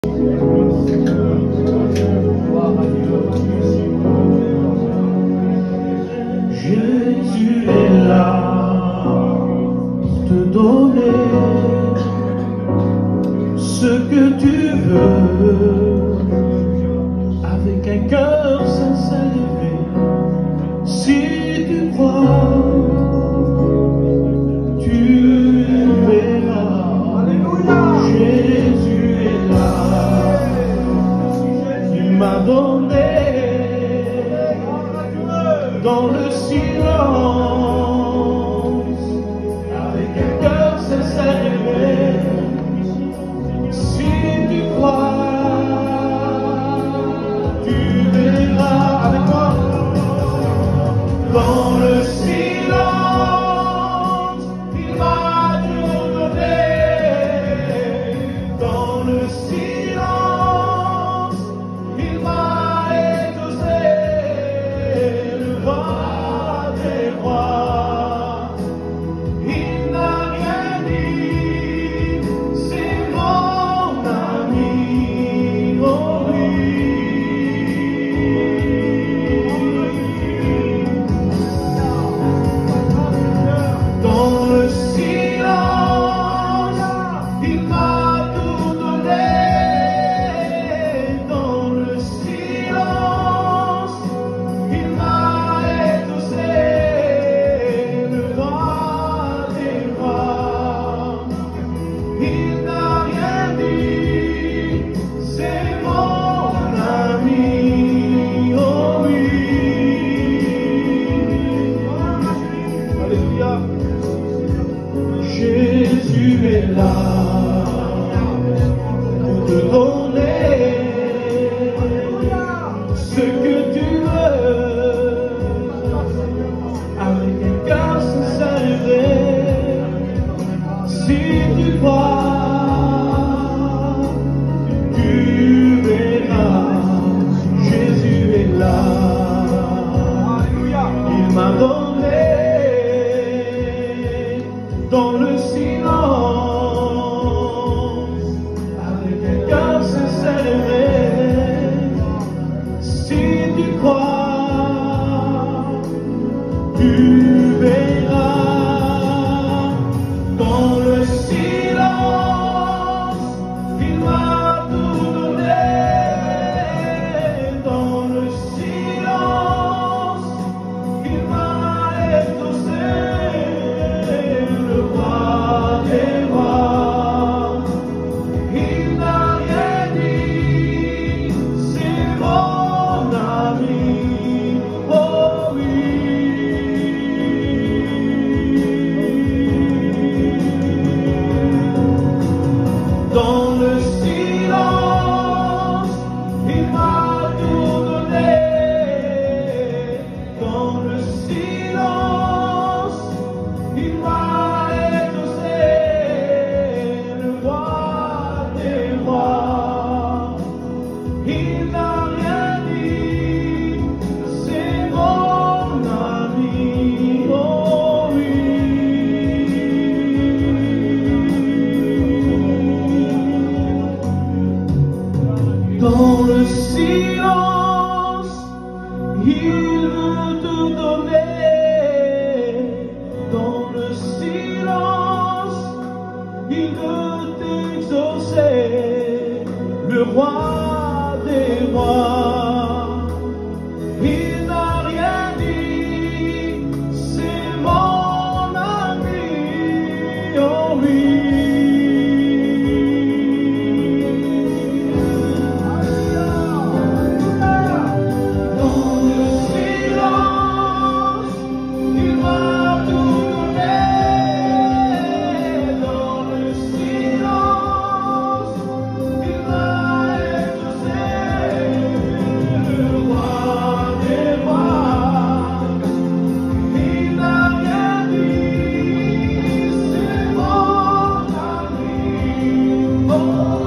Jésus est là pour te donner ce que tu veux, avec un cœur sincère élevé. Si tu crois, tu verras. Alléluia. Jésus est là, il m'a donné dans le silence, avec un cœur sincère élevé. Si tu crois, tu verras. Avec moi. Dans le silence, il m'a tout donné. Dans le silence, il m'a exaucé. Le roi des rois, il n'a rien dit. C'est mon ami, oh oui. Dans le silence, il m'a tout donné. Dans le silence, il m'a exaucé. Le roi des rois, il n'a rien dit. C'est mon ami, oh oui. Alléluia. Jésus est là pour te donner ce que tu veux, avec un cœur sincère. Si tu crois, tu verras. Jésus est là, il m'a donné dans le silence, avec un cœur sincère. Si tu crois, tu verras. Dans le silence, il m'a tout donné. Dans le silence, il m'a exaucé. Le roi des rois, il n'a rien dit. C'est mon ami, oh oui. Dans le silence, il m'a tout donné. Dans le silence, il m'a exaucé. Le roi des rois, il n'a rien dit. C'est mon ami, oh oui. Dans le silence, il veut te donner. Dans le silence, il veut t'exaucer. Le roi des rois, il n'a rien dit. C'est mon ami, oh oui. Dans le silence, il m'a tout donné. Dans le silence, il m'a exaucé. Le roi des rois, il n'a rien dit. C'est mon ami, oh